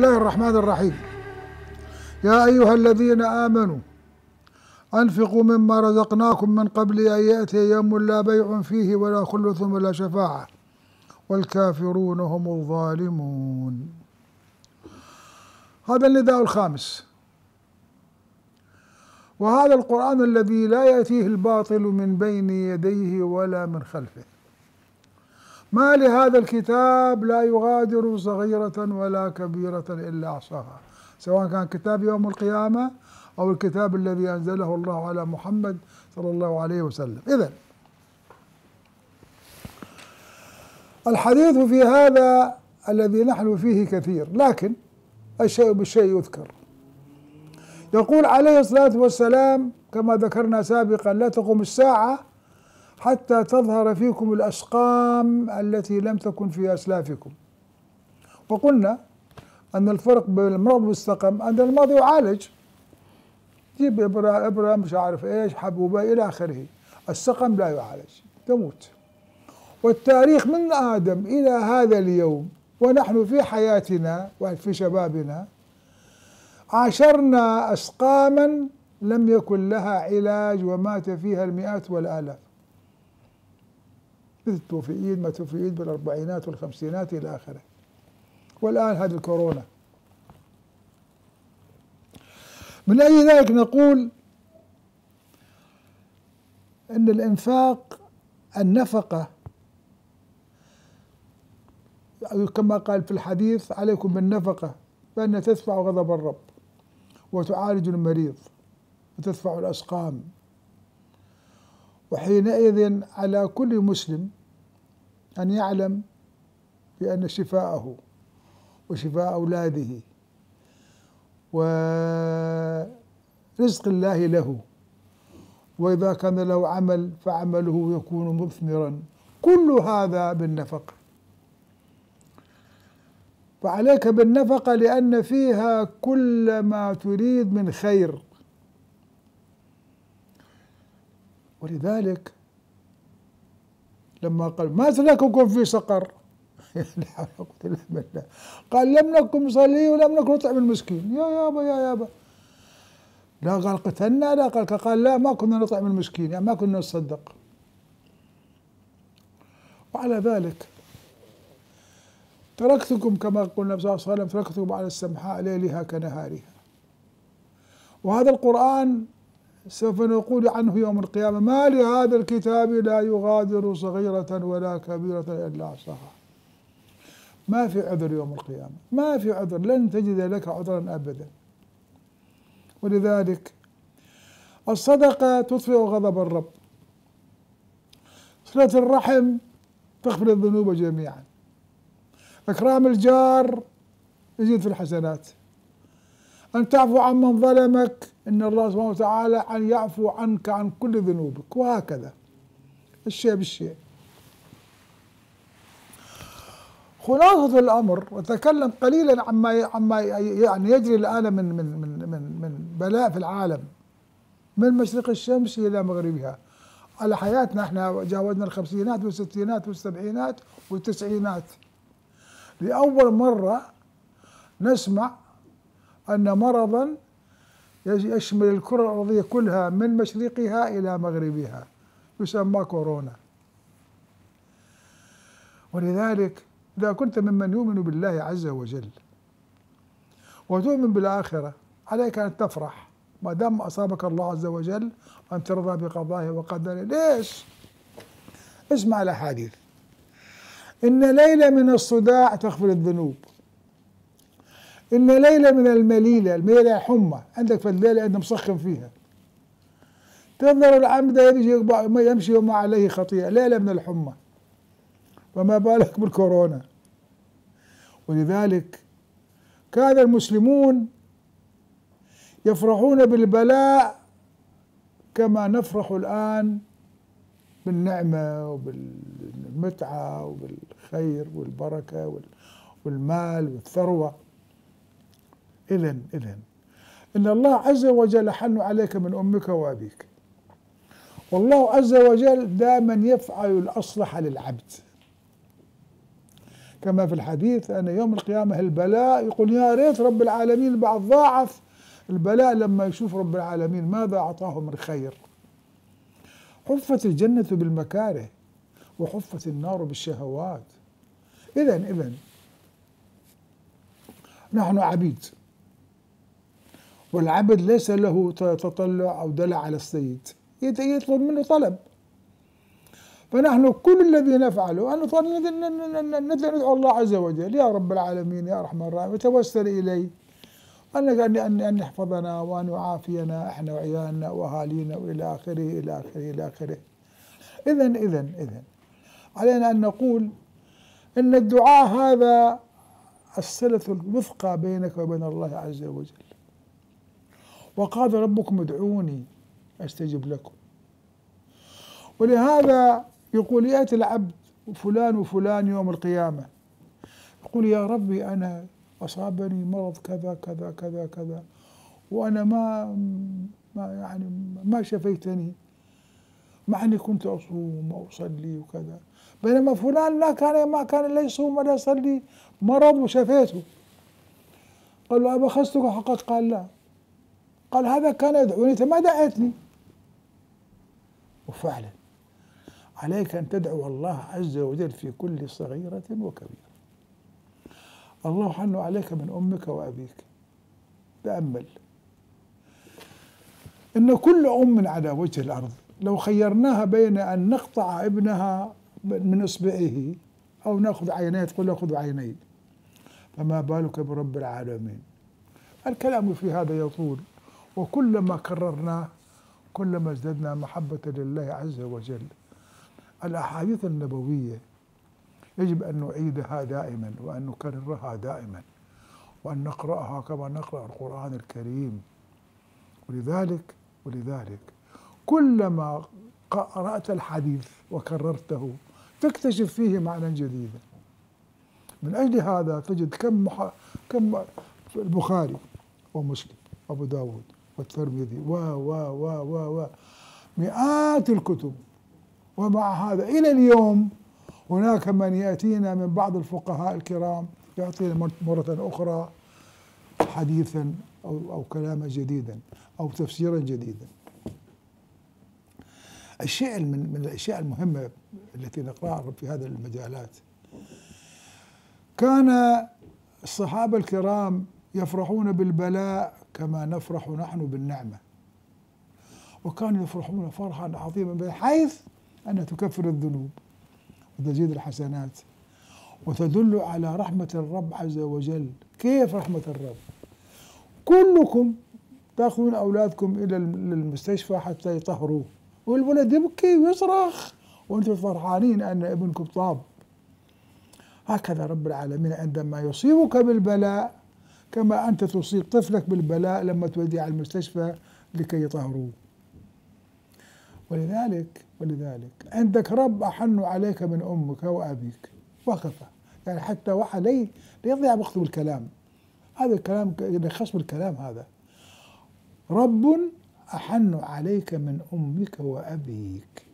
الله الرحمن الرحيم. يا أيها الذين آمنوا أنفقوا مما رزقناكم من قبل أن يأتي يوم لا بيع فيه ولا خلة ولا شفاعة والكافرون هم الظالمون. هذا النداء الخامس، وهذا القرآن الذي لا يأتيه الباطل من بين يديه ولا من خلفه. ما لهذا الكتاب لا يغادر صغيرة ولا كبيرة إلا أحصاها، سواء كان كتاب يوم القيامة أو الكتاب الذي أنزله الله على محمد صلى الله عليه وسلم. إذن الحديث في هذا الذي نحن فيه كثير، لكن الشيء بالشيء يذكر. يقول عليه الصلاة والسلام كما ذكرنا سابقا: لا تقوم الساعة حتى تظهر فيكم الأسقام التي لم تكن في أسلافكم. وقلنا أن الفرق بين المرض والسقم أن المرض يعالج، جيب إبرة مش عارف إيش حبوبة إلى آخره. السقم لا يعالج، تموت. والتاريخ من آدم إلى هذا اليوم ونحن في حياتنا وفي شبابنا عاشرنا أسقاما لم يكن لها علاج ومات فيها المئات والآلاف، مثل توفيق ما توفيق بالأربعينات والخمسينات إلى آخره. والآن هذه الكورونا. من أجل ذلك نقول أن الإنفاق، النفقة، كما قال في الحديث: عليكم بالنفقة فإنها تدفع غضب الرب وتعالج المريض وتدفع الأسقام. وحينئذ على كل مسلم أن يعلم بأن شفاءه وشفاء أولاده ورزق الله له، وإذا كان له عمل فعمله يكون مثمرا، كل هذا بالنفقة. فعليك بالنفقة لأن فيها كل ما تريد من خير. ولذلك لما قال: ما سلككم في سقر؟ قال: لم نكن نصلي ولم نكن نطعم المسكين. يا يابا يا يابا، لا قال قتلنا، لا قال لا ما كنا نطعم المسكين، يعني ما كنا نصدق. وعلى ذلك تركتكم كما قلنا صلى الله عليه وسلم: تركتكم على السمحاء ليلها كنهارها. وهذا القرآن سوف نقول عنه يوم القيامة: ما لهذا الكتاب لا يغادر صغيرة ولا كبيرة إلا أحصاها. ما في عذر يوم القيامة، ما في عذر، لن تجد لك عذرا أبدا. ولذلك الصدقة تطفئ غضب الرب، صلة الرحم تغفر الذنوب جميعا، إكرام الجار يزيد في الحسنات، أن تعفو عن من ظلمك إن الله سبحانه وتعالى أن يعفو عنك عن كل ذنوبك، وهكذا الشيء بالشيء. خلاصة الأمر، وتكلم قليلا عما يعني يجري الآن من بلاء في العالم من مشرق الشمس إلى مغربها على حياتنا. احنا جاوزنا الخمسينات والستينات والسبعينات والتسعينات. لأول مرة نسمع أن مرضا يشمل الكرة الأرضية كلها من مشرقها إلى مغربها يسمى كورونا. ولذلك إذا كنت ممن يؤمن بالله عز وجل وتؤمن بالآخرة عليك أن تفرح ما دام أصابك الله عز وجل، أن ترضى بقضائه وقدره. ليش؟ اسمع الأحاديث: إن ليلة من الصداع تغفر الذنوب، إن ليلة من المليلة حمى عندك في الليلة أنت مسخن فيها، تنظر العمد يمشي وما عليه خطيئة، ليلة من الحمى، فما بالك بالكورونا. ولذلك كان المسلمون يفرحون بالبلاء كما نفرح الآن بالنعمة وبالمتعة وبالخير والبركة والمال والثروة. إذن إن الله عز وجل حن عليك من أمك وأبيك، والله عز وجل دائما يفعل الأصلح للعبد. كما في الحديث أن يوم القيامة البلاء يقول يا ريت رب العالمين بعد ضاعف البلاء لما يشوف رب العالمين ماذا أعطاه من خير. حفت الجنة بالمكاره وحفت النار بالشهوات. إذن نحن عبيد، والعبد ليس له تطلع أو دلع على السيد، يطلب منه طلب. فنحن كل الذي نفعله أن ندعو الله عز وجل يا رب العالمين يا أرحم الراحمين، نتوسل إليه أن يحفظنا وأن يعافينا إحنا وعيالنا وأهالينا وإلى آخره إلى آخره إلى آخره. إذن علينا أن نقول إن الدعاء هذا الصلة الوثقى بينك وبين الله عز وجل. وقال ربكم ادعوني أستجب لكم. ولهذا يقول يأتي العبد فلان وفلان يوم القيامة يقول يا ربي أنا أصابني مرض كذا كذا كذا كذا وأنا ما شفيتني، مع أني كنت أصوم وأصلي وكذا، بينما فلان ما كان لا يصوم ولا يصلي، مرض وشفيته. قال له أبا أخذتك حقك؟ قال لا. قال هذا كان يدعوني أنت ما دعيتني. وفعلا عليك أن تدعو الله عز وجل في كل صغيرة وكبيرة. الله حن عليك من أمك وأبيك. تأمل إن كل أم على وجه الأرض لو خيرناها بين أن نقطع ابنها من إصبعه أو نأخذ عينيه تقول أخذ عيني، فما بالك برب العالمين. الكلام في هذا يطول، وكلما كررناه كلما ازددنا محبة لله عز وجل. الأحاديث النبوية يجب أن نعيدها دائما وأن نكررها دائما وأن نقرأها كما نقرأ القرآن الكريم. ولذلك كلما قرأت الحديث وكررته تكتشف فيه معنى جديدا. من أجل هذا تجد كم البخاري ومسلم وأبو داود والترمذي و مئات الكتب، ومع هذا إلى اليوم هناك من يأتينا من بعض الفقهاء الكرام يعطينا مرة أخرى حديثا أو كلاما جديدا أو تفسيرا جديدا. الشيء من الأشياء المهمة التي نقرأها في هذه المجالات، كان الصحابة الكرام يفرحون بالبلاء كما نفرح نحن بالنعمة، وكانوا يفرحون فرحا عظيما بحيث أن تكفر الذنوب وتزيد الحسنات وتدل على رحمة الرب عز وجل. كيف رحمة الرب؟ كلكم تأخذون أولادكم إلى المستشفى حتى يطهروه والولد يبكي ويصرخ وأنتم فرحانين أن ابنكم طاب. هكذا رب العالمين عندما يصيبك بالبلاء كما أنت تصيب طفلك بالبلاء لما توديه على المستشفى لكي يطهروه. ولذلك عندك رب أحن عليك من أمك وأبيك وكفى. يعني حتى واحد لا يضيع وقته بالكلام، هذا الكلام يلخص بالكلام هذا. رب أحن عليك من أمك وأبيك.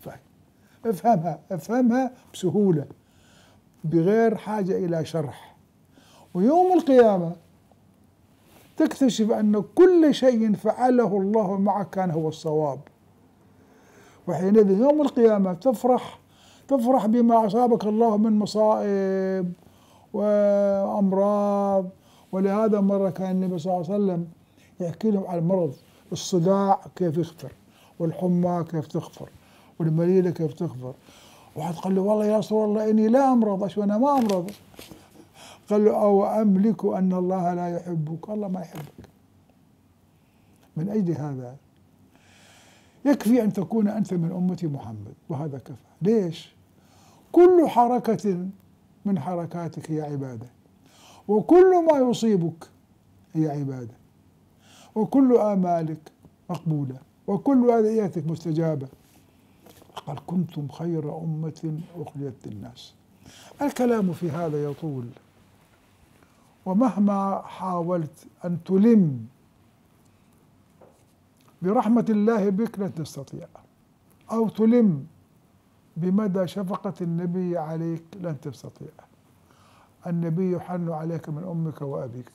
افهمها بسهولة بغير حاجة إلى شرح. ويوم القيامة تكتشف أن كل شيء فعله الله معك كان هو الصواب، وحينئذ يوم القيامة تفرح بما أصابك الله من مصائب وأمراض. ولهذا مرة كان النبي صلى الله عليه وسلم يحكي لهم على المرض، الصداع كيف يغفر، والحمى كيف تغفر، والمليلة كيف تغفر. واحد قال له والله يا رسول الله إني لا أمرض، أشو أنا ما أمرض. قال له أو أملك أن الله لا يحبك؟ الله ما يحبك. من أجل هذا يكفي أن تكون أنت من أمة محمد وهذا كفى. ليش؟ كل حركة من حركاتك هي عبادة، وكل ما يصيبك هي عبادة، وكل آمالك مقبولة، وكل أدعيتك مستجابة. قال كنتم خير أمة أخرجت للناس. الكلام في هذا يطول، ومهما حاولت أن تلم برحمة الله بك لن تستطيع، أو تلم بمدى شفقة النبي عليك لن تستطيع. النبي يحن عليك من أمك وأبيك.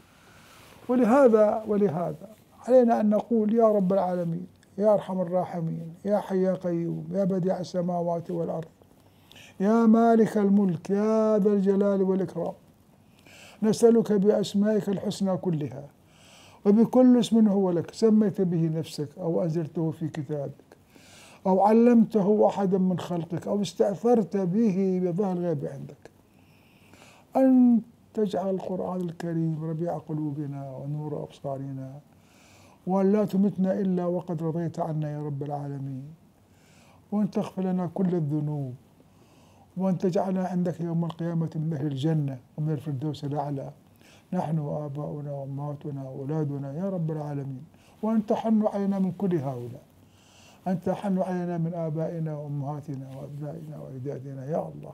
ولهذا علينا أن نقول يا رب العالمين، يا أرحم الراحمين، يا حي يا قيوم، يا بديع السماوات والأرض، يا مالك الملك، يا ذا الجلال والإكرام، نسألك بأسمائك الحسنى كلها وبكل اسم هو لك سميت به نفسك أو أنزلته في كتابك أو علمته أحدا من خلقك أو استأثرت به بظهر الغيب عندك، أن تجعل القرآن الكريم ربيع قلوبنا ونور أبصارنا، وأن لا تمتنا إلا وقد رضيت عنا يا رب العالمين، وأن تغفر لنا كل الذنوب، وأن تجعلنا عندك يوم القيامة من أهل الجنة ومن الفردوس الأعلى، نحن وآباؤنا وأمهاتنا وأولادنا يا رب العالمين. وأن تحن علينا من كل هؤلاء، أن تحن علينا من آبائنا وأمهاتنا وأبنائنا وأجدادنا يا الله.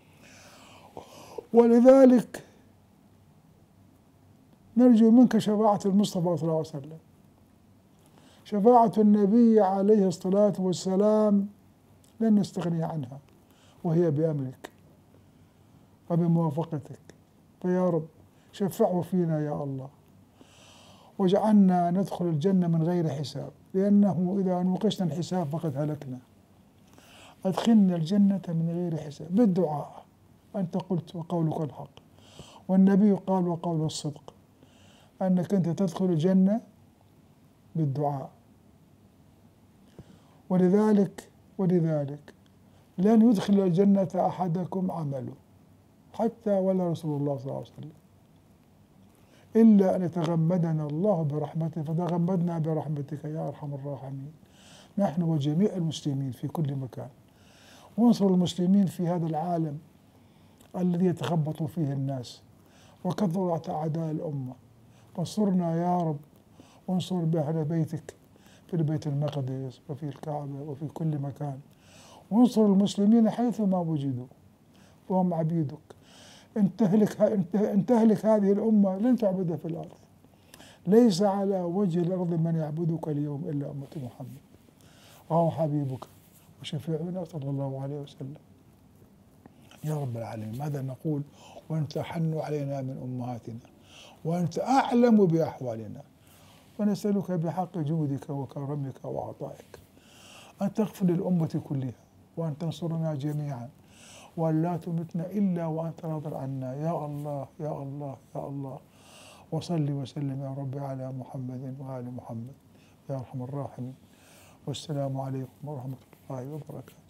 ولذلك نرجو منك شفاعة المصطفى صلى الله عليه وسلم، شفاعة النبي عليه الصلاة والسلام لن نستغني عنها، وهي بأمرك وبموافقتك، فيا رب شفعه فينا يا الله، واجعلنا ندخل الجنة من غير حساب، لأنه إذا نوقشنا الحساب فقد هلكنا. أدخلنا الجنة من غير حساب بالدعاء، أنت قلت وقولك الحق، والنبي قال وقول الصدق، أنك أنت تدخل الجنة بالدعاء. ولذلك لن يدخل الجنة أحدكم عمله حتى ولا رسول الله صلى الله عليه وسلم، إلا أن يتغمدنا الله برحمته، فتغمدنا برحمتك يا أرحم الراحمين، نحن وجميع المسلمين في كل مكان. وانصر المسلمين في هذا العالم الذي يتخبط فيه الناس وكثرت أعداء الأمة، فانصرنا يا رب، وانصر بأهل بيتك في البيت المقدس وفي الكعبة وفي كل مكان، وانصر المسلمين حيثما وجدوا وهم عبيدك. إن تهلك هذه الأمة لن تعبد في الأرض، ليس على وجه الأرض من يعبدك اليوم إلا أمة محمد، وهو حبيبك وشفيعنا صلى الله عليه وسلم يا رب العالمين. ماذا نقول؟ وأنت حن علينا من أمهاتنا، وأنت أعلم بأحوالنا، ونسألك بحق جودك وكرمك وعطائك أن تغفر للأمة كلها، وأن تنصرنا جميعا، وأن لا تمتنا إلا وأنت راض عنا يا الله يا الله يا الله. وصل وسلم يا رب على محمد وآل محمد يا أرحم الراحمين، والسلام عليكم ورحمة الله وبركاته.